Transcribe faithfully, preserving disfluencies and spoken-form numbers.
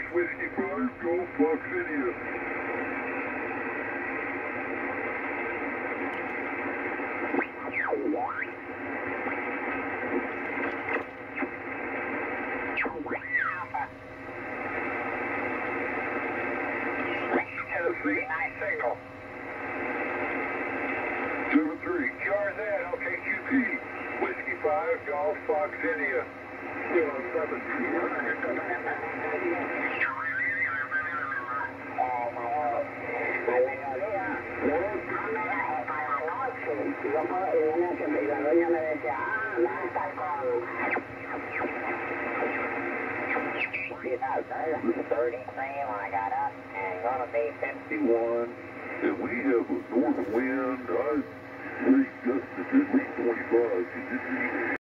Whiskey five, Golf Fox India. Tennessee, nice signal. seven three, T R Z, O K Q P, Whiskey five, Golf Fox India. zero seven thirty-three when I got up, and gonna be fifty-one, and we have a north wind. I think just at least twenty-five.